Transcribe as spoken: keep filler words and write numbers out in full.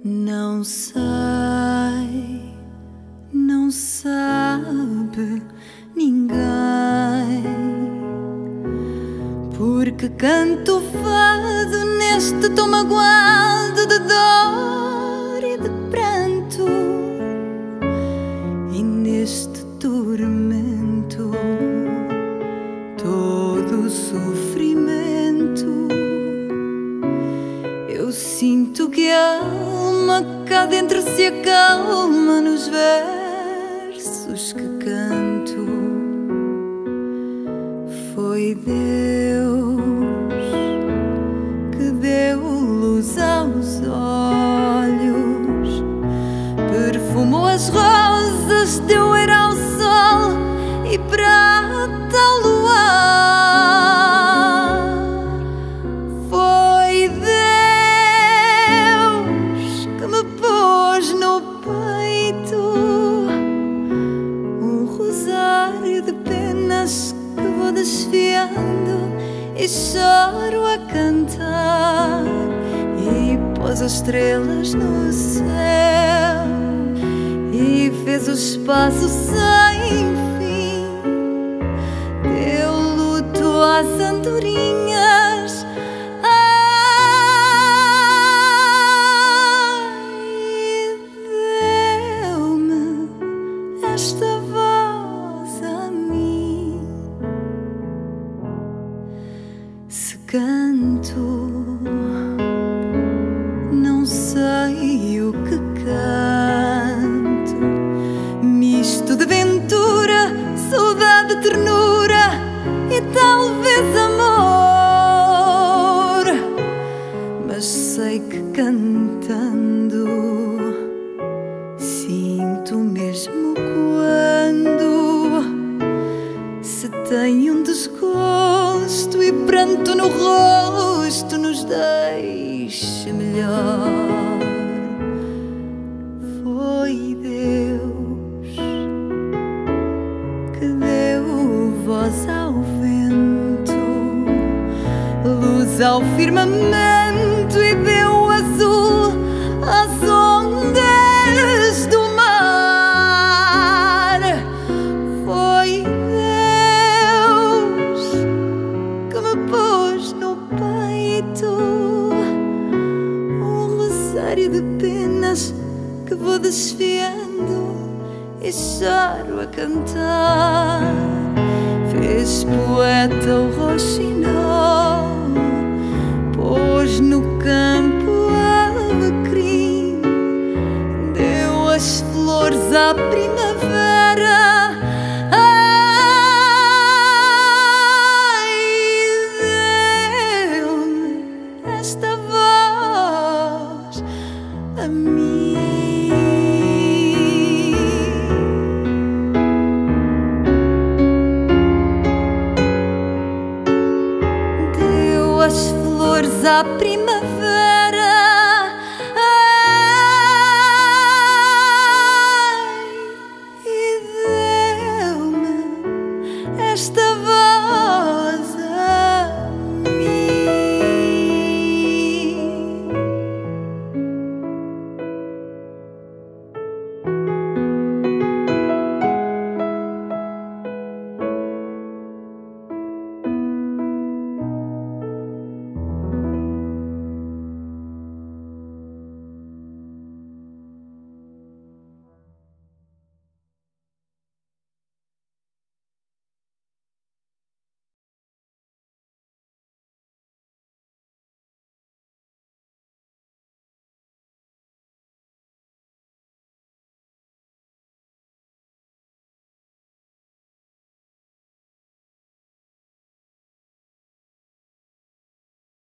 Não sei, não sabe ninguém, porque canto fado neste tom magoado de dor e de pranto, e neste tormento todo sofrimento. Eu sinto que a alma cá dentro se acalma nos versos que canto. Foi Deus que deu luz aos olhos, perfumou as rosas, deu ar ao sol e prata ao luar. Foi Deus que me pôs no peito um rosário de penas que vou desfiando e choro a cantar, e pôs as estrelas no céu e fez o espaço sem fim, deu luto às andorinhas, ai, deu-me esta voz a mim. Se canto, não sei o que canto, misto de ventura, saudade, ternura e talvez amor. Mas sei que cantando sinto mesmo quando se tem um desgosto e pranto no rosto nos deixa melhor. Foi Deus que deu voz ao vento, luz ao firmamento e deu azul às ondas do mar. Foi Deus que me pôs no peito um rosário de penas que vou desfiando e choro a cantar. Fez poeta o roxinol, pôs no campo alecrim, deu as flores à primavera, ai, deu-me esta voz a mim. Deu as flores à primavera,